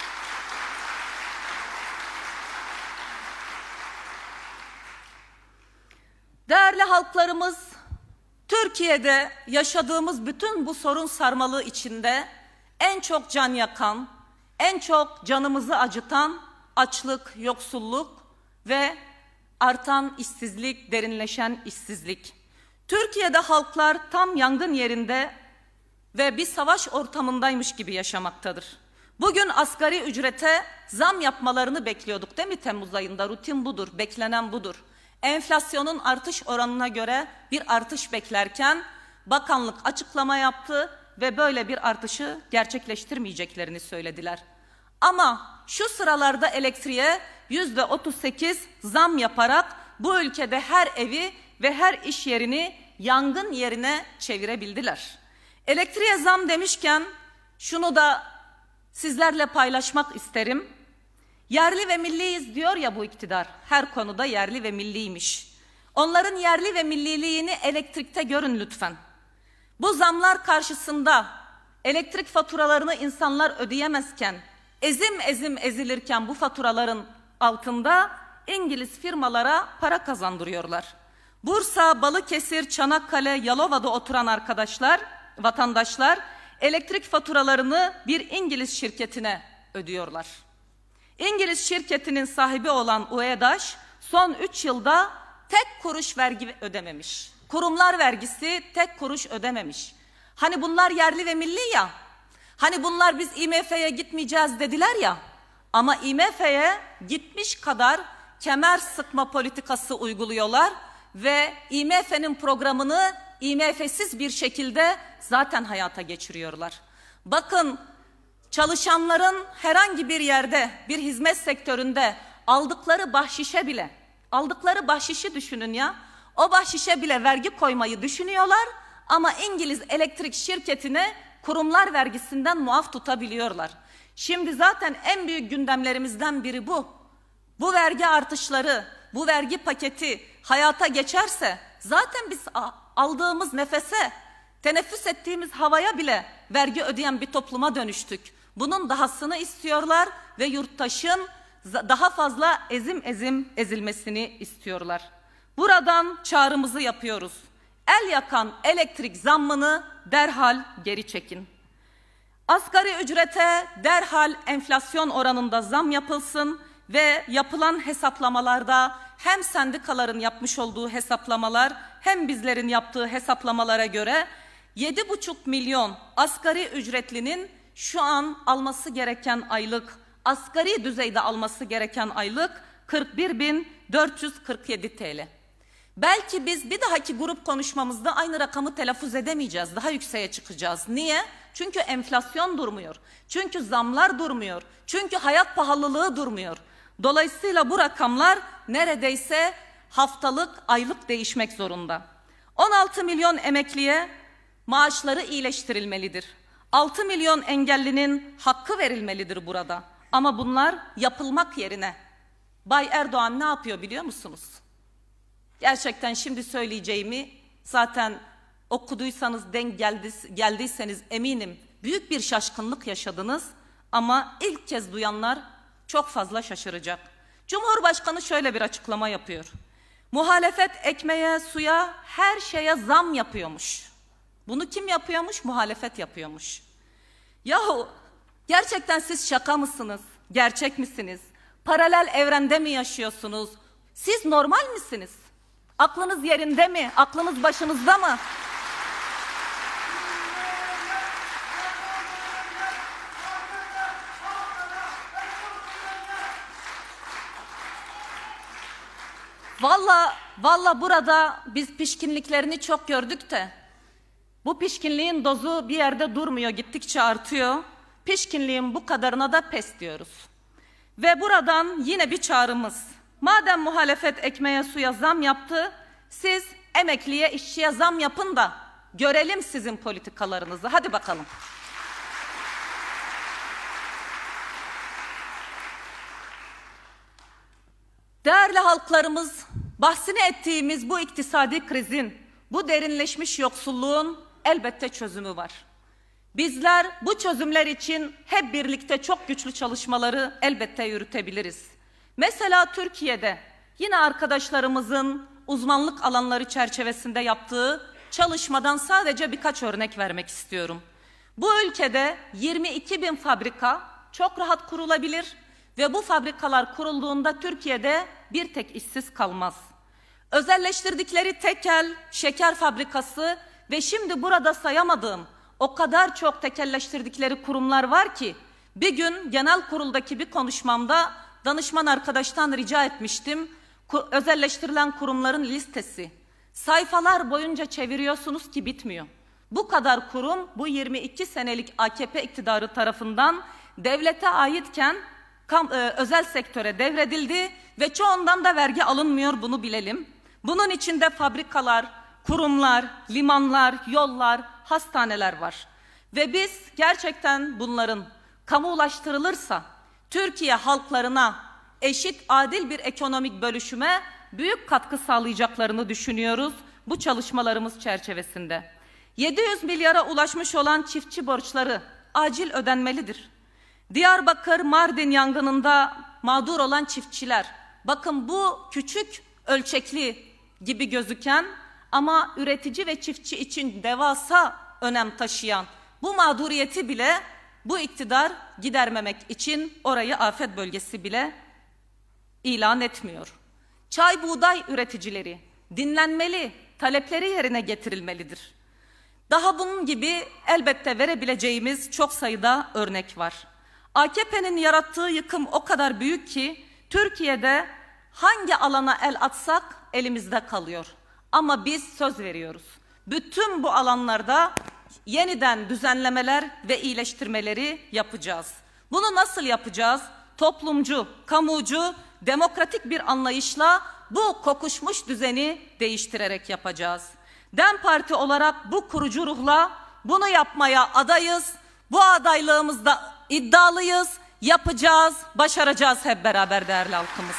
Değerli halklarımız, Türkiye'de yaşadığımız bütün bu sorun sarmalığı içinde en çok can yakan, en çok canımızı acıtan açlık, yoksulluk ve artan işsizlik, derinleşen işsizlik. Türkiye'de halklar tam yangın yerinde ve bir savaş ortamındaymış gibi yaşamaktadır. Bugün asgari ücrete zam yapmalarını bekliyorduk değil mi Temmuz ayında? Rutin budur, beklenen budur. Enflasyonun artış oranına göre bir artış beklerken bakanlık açıklama yaptı ve böyle bir artışı gerçekleştirmeyeceklerini söylediler. Ama şu sıralarda elektriğe %38 zam yaparak bu ülkede her evi ve her iş yerini yangın yerine çevirebildiler. Elektriğe zam demişken şunu da sizlerle paylaşmak isterim. Yerli ve milliyiz diyor ya bu iktidar, her konuda yerli ve milliymiş. Onların yerli ve milliliğini elektrikte görün lütfen. Bu zamlar karşısında elektrik faturalarını insanlar ödeyemezken, ezim ezilirken bu faturaların altında İngiliz firmalara para kazandırıyorlar. Bursa, Balıkesir, Çanakkale, Yalova'da oturan arkadaşlar, vatandaşlar elektrik faturalarını bir İngiliz şirketine ödüyorlar. İngiliz şirketinin sahibi olan UEDAŞ son 3 yılda tek kuruş vergi ödememiş. Kurumlar vergisi tek kuruş ödememiş. Hani bunlar yerli ve milli ya, hani bunlar biz IMF'ye gitmeyeceğiz dediler ya, ama IMF'ye gitmiş kadar kemer sıkma politikası uyguluyorlar ve IMF'nin programını IMF'siz bir şekilde zaten hayata geçiriyorlar. Bakın, çalışanların herhangi bir yerde, bir hizmet sektöründe aldıkları bahşişi düşünün ya, o bahşişe bile vergi koymayı düşünüyorlar ama İngiliz elektrik şirketine kurumlar vergisinden muaf tutabiliyorlar. Şimdi zaten en büyük gündemlerimizden biri bu. Bu vergi artışları, bu vergi paketi hayata geçerse zaten biz aldığımız nefese, teneffüs ettiğimiz havaya bile vergi ödeyen bir topluma dönüştük. Bunun dahasını istiyorlar ve yurttaşın daha fazla ezilmesini istiyorlar. Buradan çağrımızı yapıyoruz. El yakan elektrik zammını derhal geri çekin. Asgari ücrete derhal enflasyon oranında zam yapılsın ve yapılan hesaplamalarda hem sendikaların yapmış olduğu hesaplamalar hem bizlerin yaptığı hesaplamalara göre 7,5 milyon asgari ücretlinin şu an alması gereken aylık, asgari düzeyde alması gereken aylık 41.447 TL. Belki biz bir dahaki grup konuşmamızda aynı rakamı telaffuz edemeyeceğiz, daha yükseğe çıkacağız. Niye? Çünkü enflasyon durmuyor, çünkü zamlar durmuyor, çünkü hayat pahalılığı durmuyor. Dolayısıyla bu rakamlar neredeyse haftalık, aylık değişmek zorunda. 16 milyon emekliye maaşları iyileştirilmelidir. 6 milyon engellinin hakkı verilmelidir burada. Ama bunlar yapılmak yerine Bay Erdoğan ne yapıyor biliyor musunuz? Gerçekten şimdi söyleyeceğimi zaten okuduysanız, denk geldiyseniz eminim büyük bir şaşkınlık yaşadınız. Ama ilk kez duyanlar çok fazla şaşıracak. Cumhurbaşkanı şöyle bir açıklama yapıyor. Muhalefet ekmeğe, suya, her şeye zam yapıyormuş. Bunu kim yapıyormuş? Muhalefet yapıyormuş. Yahu gerçekten siz şaka mısınız? Gerçek misiniz? Paralel evrende mi yaşıyorsunuz? Siz normal misiniz? Aklınız yerinde mi? Aklınız başınızda mı? Valla burada biz pişkinliklerini çok gördük de bu pişkinliğin dozu bir yerde durmuyor, gittikçe artıyor. Pişkinliğin bu kadarına da pes diyoruz. Ve buradan yine bir çağrımız. Madem muhalefet ekmeğe suya zam yaptı, siz emekliye, işçiye zam yapın da görelim sizin politikalarınızı. Hadi bakalım. Değerli halklarımız, bahsini ettiğimiz bu iktisadi krizin, bu derinleşmiş yoksulluğun elbette çözümü var. Bizler bu çözümler için hep birlikte çok güçlü çalışmaları elbette yürütebiliriz. Mesela Türkiye'de yine arkadaşlarımızın uzmanlık alanları çerçevesinde yaptığı çalışmadan sadece birkaç örnek vermek istiyorum. Bu ülkede 22 bin fabrika çok rahat kurulabilir ve bu fabrikalar kurulduğunda Türkiye'de bir tek işsiz kalmaz. Özelleştirdikleri tekel, şeker fabrikası ve şimdi burada sayamadığım o kadar çok tekelleştirdikleri kurumlar var ki bir gün genel kuruldaki bir konuşmamda danışman arkadaştan rica etmiştim. Özelleştirilen kurumların listesi. Sayfalar boyunca çeviriyorsunuz ki bitmiyor. Bu kadar kurum bu 22 senelik AKP iktidarı tarafından devlete aitken özel sektöre devredildi ve çoğundan da vergi alınmıyor, bunu bilelim. Bunun içinde fabrikalar, kurumlar, limanlar, yollar, hastaneler var. Ve biz gerçekten bunların kamulaştırılırsa Türkiye halklarına eşit, adil bir ekonomik bölüşüme büyük katkı sağlayacaklarını düşünüyoruz bu çalışmalarımız çerçevesinde. 700 milyara ulaşmış olan çiftçi borçları acil ödenmelidir. Diyarbakır, Mardin yangınında mağdur olan çiftçiler, bakın bu küçük ölçekli gibi gözüken ama üretici ve çiftçi için devasa önem taşıyan bu mağduriyeti bile bu iktidar gidermemek için orayı afet bölgesi bile ilan etmiyor. Çay buğday üreticileri dinlenmeli, talepleri yerine getirilmelidir. Daha bunun gibi elbette verebileceğimiz çok sayıda örnek var. AKP'nin yarattığı yıkım o kadar büyük ki Türkiye'de hangi alana el atsak elimizde kalıyor. Ama biz söz veriyoruz. Bütün bu alanlarda yeniden düzenlemeler ve iyileştirmeleri yapacağız. Bunu nasıl yapacağız? Toplumcu, kamucu, demokratik bir anlayışla bu kokuşmuş düzeni değiştirerek yapacağız. DEM Parti olarak bu kurucu ruhla bunu yapmaya adayız. Bu adaylığımızda iddialıyız. Yapacağız, başaracağız hep beraber değerli halkımız.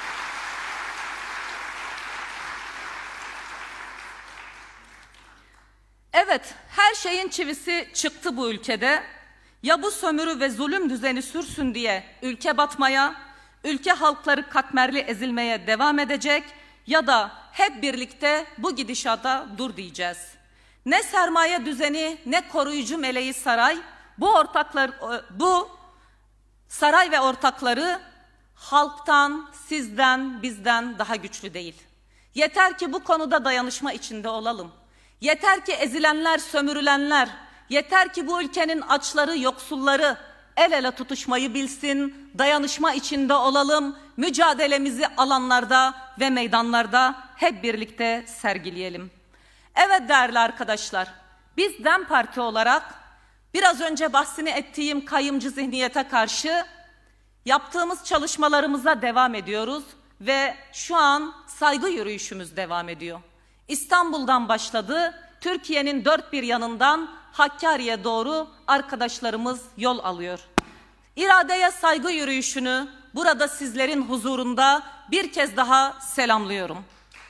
Evet, her şeyin çivisi çıktı bu ülkede. Ya bu sömürü ve zulüm düzeni sürsün diye ülke batmaya, ülke halkları katmerli ezilmeye devam edecek ya da hep birlikte bu gidişata dur diyeceğiz. Ne sermaye düzeni ne koruyucu meleği saray, bu saray ve ortakları halktan, sizden, bizden daha güçlü değil. Yeter ki bu konuda dayanışma içinde olalım. Yeter ki ezilenler, sömürülenler, yeter ki bu ülkenin açları, yoksulları el ele tutuşmayı bilsin, dayanışma içinde olalım, mücadelemizi alanlarda ve meydanlarda hep birlikte sergileyelim. Evet değerli arkadaşlar, biz DEM Parti olarak biraz önce bahsini ettiğim kayımcı zihniyete karşı yaptığımız çalışmalarımıza devam ediyoruz ve şu an saygı yürüyüşümüz devam ediyor. İstanbul'dan başladı, Türkiye'nin dört bir yanından Hakkari'ye doğru arkadaşlarımız yol alıyor. İradeye saygı yürüyüşünü burada sizlerin huzurunda bir kez daha selamlıyorum.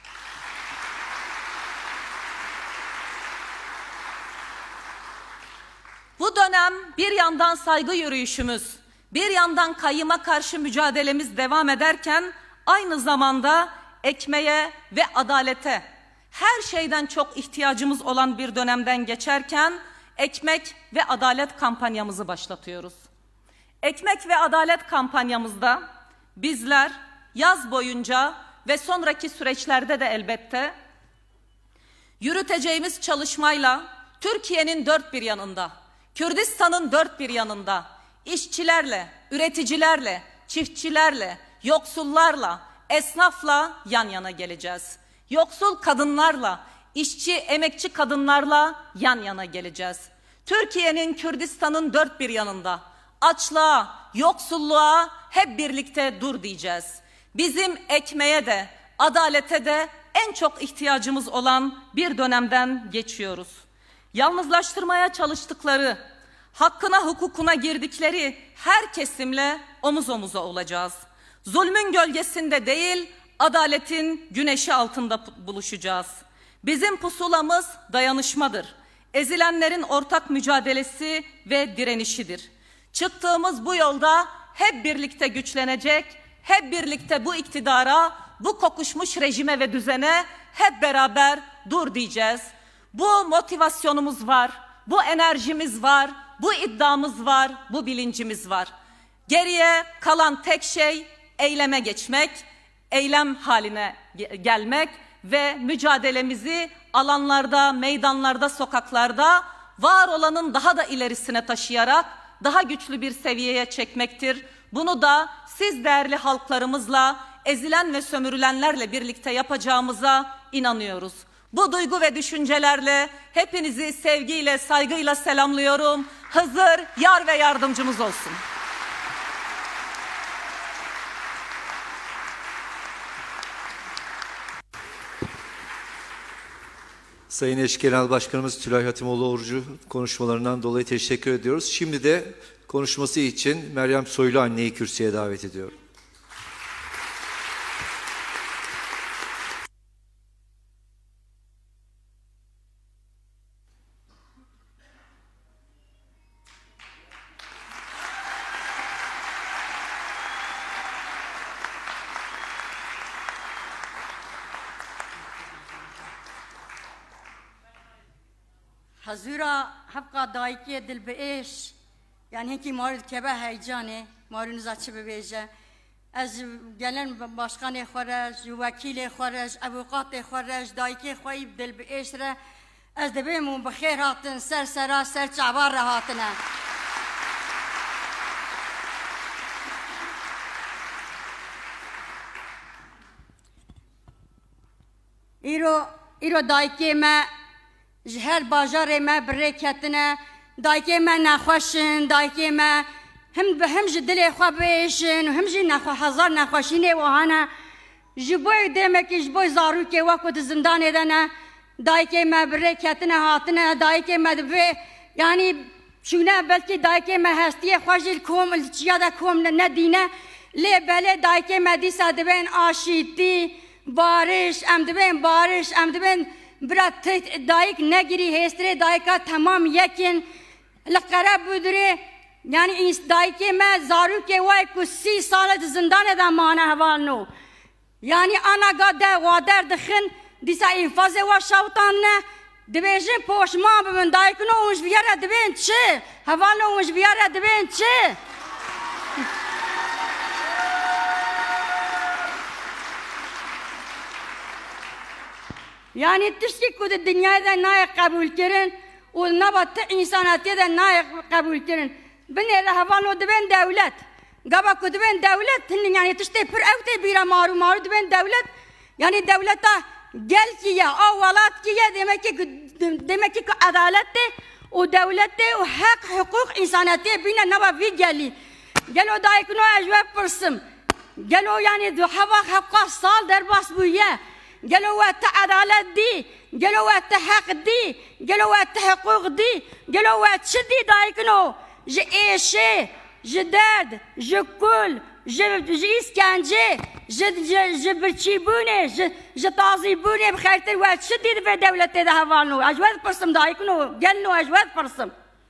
Bu dönem bir yandan saygı yürüyüşümüz, bir yandan kayyıma karşı mücadelemiz devam ederken aynı zamanda ekmeğe ve adalete, her şeyden çok ihtiyacımız olan bir dönemden geçerken ekmek ve adalet kampanyamızı başlatıyoruz. Ekmek ve adalet kampanyamızda bizler yaz boyunca ve sonraki süreçlerde de elbette yürüteceğimiz çalışmayla Türkiye'nin dört bir yanında, Kürdistan'ın dört bir yanında işçilerle, üreticilerle, çiftçilerle, yoksullarla, esnafla yan yana geleceğiz. Yoksul kadınlarla, işçi, emekçi kadınlarla yan yana geleceğiz. Türkiye'nin, Kürdistan'ın dört bir yanında açlığa, yoksulluğa hep birlikte dur diyeceğiz. Bizim ekmeğe de, adalete de en çok ihtiyacımız olan bir dönemden geçiyoruz. Yalnızlaştırmaya çalıştıkları, hakkına hukukuna girdikleri her kesimle omuz omuza olacağız. Zulmün gölgesinde değil, adaletin güneşi altında buluşacağız. Bizim pusulamız dayanışmadır. Ezilenlerin ortak mücadelesi ve direnişidir. Çıktığımız bu yolda hep birlikte güçlenecek, hep birlikte bu iktidara, bu kokuşmuş rejime ve düzene hep beraber dur diyeceğiz. Bu motivasyonumuz var, bu enerjimiz var, bu iddiamız var, bu bilincimiz var. Geriye kalan tek şey eyleme geçmek, eylem haline gelmek ve mücadelemizi alanlarda, meydanlarda, sokaklarda var olanın daha da ilerisine taşıyarak daha güçlü bir seviyeye çekmektir. Bunu da siz değerli halklarımızla, ezilen ve sömürülenlerle birlikte yapacağımıza inanıyoruz. Bu duygu ve düşüncelerle hepinizi sevgiyle, saygıyla selamlıyorum. Hızır, yar ve yardımcımız olsun. Sayın Eş Genel Başkanımız Tülay Hatimoğlu Orucu konuşmalarından dolayı teşekkür ediyoruz. Şimdi de konuşması için Meryem Soylu anneyi kürsüye davet ediyorum. Hazura hafka dayki dil beeş yani heki marid kebe heyecane marunuz açı bebeje az gelen başkanı xaraj vekili xaraj avukat xaraj dayki xayib dil beeş re az debem bu bxir hatın ser sera ser çavar rahatına İro dayki me her bajarê me birêketine dayikê me nexweşin dayikê me hem ji dilê xwe bêjin hem jî hezar nexweşînê wahane ji bo demekî ji bo zarokê we ku di zindanê de ne dayikê me birêketine hatine dayikê me divê yanî çûne belkî dayikê me hestiyê xwe jî kom li çiya de kom nedîne lê belê dayikê me dîsa dibên aşîtî barîş em dibên barîş em dibên برات دایک نگیری هستره دایکا تمام یکین لقرب بودره یعنی این دایکی ما زارو که وای کو 30 سال زندان ده مانه حوال نو یعنی انا گاده وادر دخن دیسا infaz و شوطان نه دبیجن پوشمان ببین دایک نو اونج بیاره دبین چه حوال نو اونج بیاره دبین چه Yani tişki kudu dünyada naya kabul kirin, o nabatı insanatı da naya kabul kirin. Ben ele havalo de ben devlet. Gaba kudu ben devlet, yani tişte pür evde bir maru de ben devlet. Yani devlete gel ki ya, avalat ki ya demek ki adalet de, o devlet de o hak hukuk insanatı bina naba vi geli. Gel o da ikno ajvab pırsım. Gel o yani hava hakka sal derbas bu ya. قالوا وقت عدالة دي قالوا وقت حق دي قالوا وقت حقوق دي قالوا وقت شدي دايكنو جي ايشي ji derd, ji kul, ji îskence, ji birçîbûnê, ji tazîbûnê bi xeytir we çi dî dibe dewletê de hevalin û ez wê dipirsim dayîkin û gelin û ez wê dipirsim.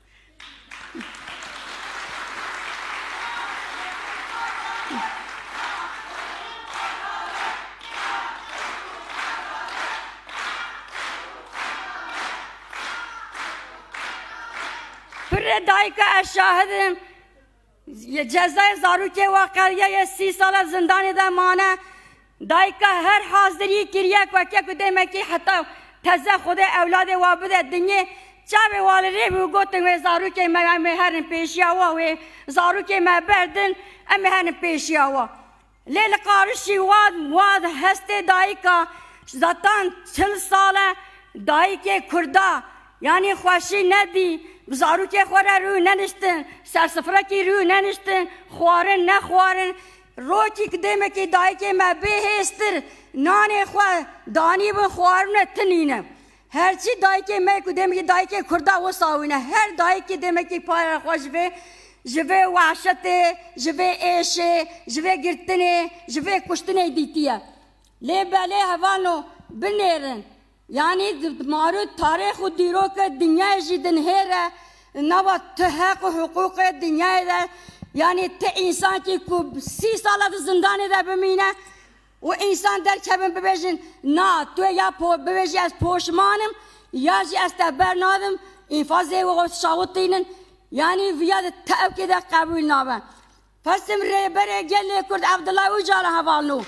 Pire dayika ez şahidim. Cezayir zarokê waqeriye 30 sala zindanê de mane. Dayika her hazirî kiriye weke ku demekî heta teze Xwedê ewladê wa bide dinyê çavê walirê bû gotin wê zarokê me em ê herin pêşiya we wê zarokê me berdin em ê herin pêşiya we. Lê li qarişî wa hestê dayika zatan 40 sale dayikê Kurda yani xweşî nedî zarokê xwe re rû neniştin sersifrekî rû neniştin xwarin nexwarin rokî ku demekî dayikê me bêhêstir nanê xwe danîbin xwarine tinîne herçî dayikê me ku demekî dayikê Kurda wisa wîne her dayikê demekî payra xwe ji vê wehşetê ji vê êşê ji vê girtinê ji vê kuştinê dîtiye lê belê hevalno binêrin yani marû tarîx û dîroka dinyayê jî dinhêre nava tu heq û hiqûqê dinyayê de yani te însankî ku 30 sala di zindanê de bimîne û însan derkevin bibêjin na tu ya bibêjî ez poşmanim ya jî ez te bernadim înfazê we şawitînin yani viya de tevkê de qebûl nabe pesim rêberê gelê Kurd Evdilay Ucal hevalin û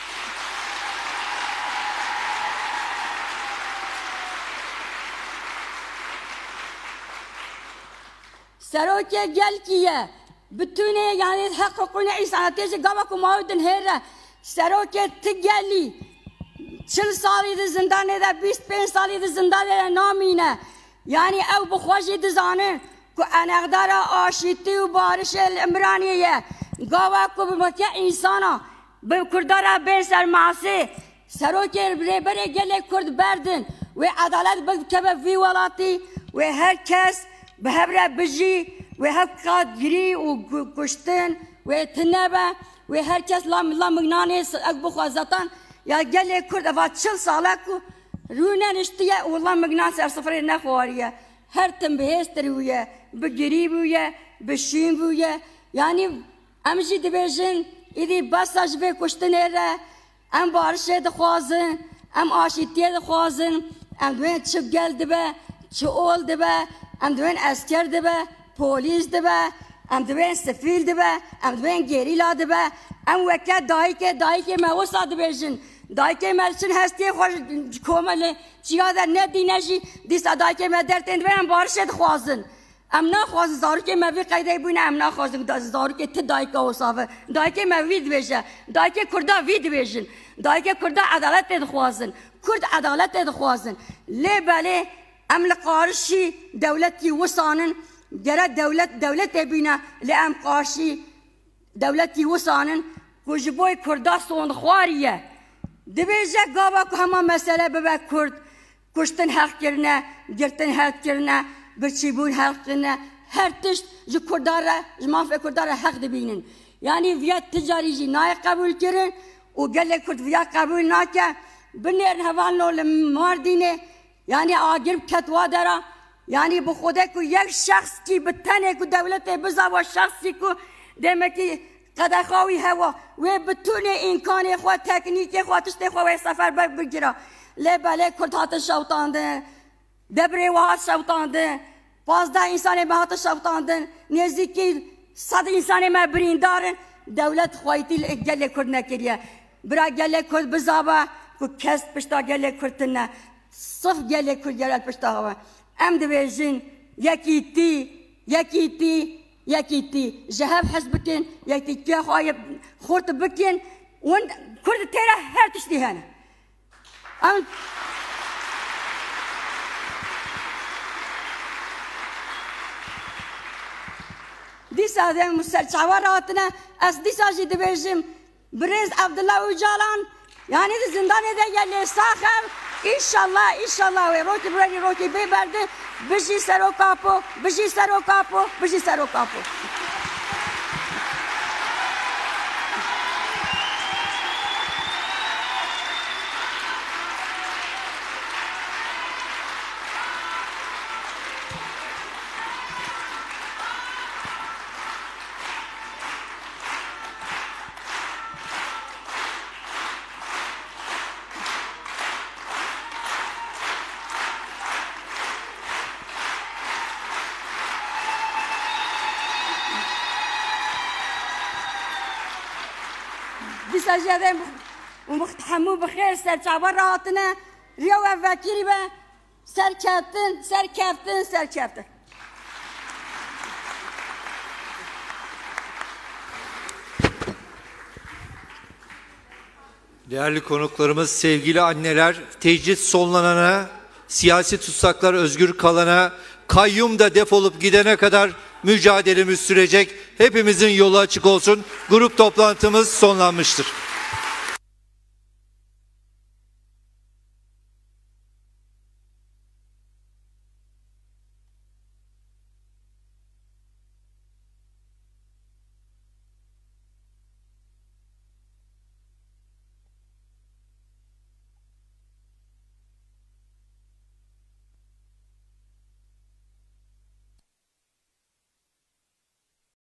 serokê gelkî ye bütûnê yani heq hukûnê însaniyetê ji gava ku mawî dinhêre serokê ti gelî 40 salî di zindanê de 25 salî di zindanê de namîne yani ew bi xwe jî dizanin ku enexdara aşîtî û barişê li Imraniyê ye gava ku bi weke însana bi Kurdara bên sermasê serokê rêberê gelê Kurd berdin wê edalet bikeve vî welatî wê her kes bi hev re bijî wê hev qat girî û kuştin wê tinebe wê her kes la mignanê ek bixwe zetan ya gelê Kurd eva 40 sala ku rû neniştiye û la mignan sersifirê nexwariye her tim bihêstir bûye bi girî bûye bi şîn bûye yani em jî dibêjin êdî besa ji vê kuştinê re em barişê dixwazin em aşîtiyê dixwazin em dibên çi gel dibe çi ol dibe em dibên esker dibe polîs dibe em dibên sifîl dibe em dibên gerîla dibe em weke dayikê me wisa dibêjin dayikê me çin hestiyê xwe komelê çiya de nedîne jî dîsa dayikê me dertên dibe em barişê dixwazin em naxwazin zarokê me vî qeydê bûne em naxwazin zarokê ti dayika wisa ve dayikê me vî dibêje dayikê Kurda vî dibêjin dayikê Kurda edaletê dixwazin Kurd edaletê dixwazin lê belê em li qarişî dewletî wisanin gerek dewletê bîne lê em qarşî dewletî wisanin ku ji bo Kurda sondxwariye dibêje gava ku hema mesele bibe Kurd kuştin heq kirine girtin heq kirine birçîbûn heq kirine her tişt ji Kurda re ji mafê Kurda re heq dibînin yani viya ticarî jî nayê qebûl kirin û gelê Kurd viya qebûl nake binêrin hevalin li Mardînê yani agir ketwa dera yani bu Xwedê ku yek şexs ki bi tenê ku dewletê bizawa şexsî ku demekî qedexawî hewa wê bitûnê îmkanê xwe teknîkê xwe tiştê xwe wê seferber bigire lê belê Kurd hatin şewtandin debrê we hat şewtandin 15 însanê me hatin şewtandin nêzîkî 100 însanê me birîndarin dewlet xwayîtî gelê Kurd nekiriye bira gelê Kurd bizawe ku kes pişta gelê Kurd tune sırf gelê Kurd gerek pişta hewa em dibêjin yekîtî ji hev hez bikin yekîtiya xwe xurt bikin û Kurd têre her tiştî hene dîsa dem serçawa hatine ez dîsa jî dibêjim birêz Evdilay Ucalan yani di zindanê de gelê saxev İnşallah ve roti burayı roti beberdi. Bijî serokapo. بسجده ومختحمو بخير سرچاوه راحتنه ریو وکیلی به سرکفتن Değerli konuklarımız, sevgili anneler, tecrit sonlanana, siyasi tutsaklar özgür kalana, kayyum da defolup gidene kadar mücadelemiz sürecek. Hepimizin yolu açık olsun. Grup toplantımız sonlanmıştır.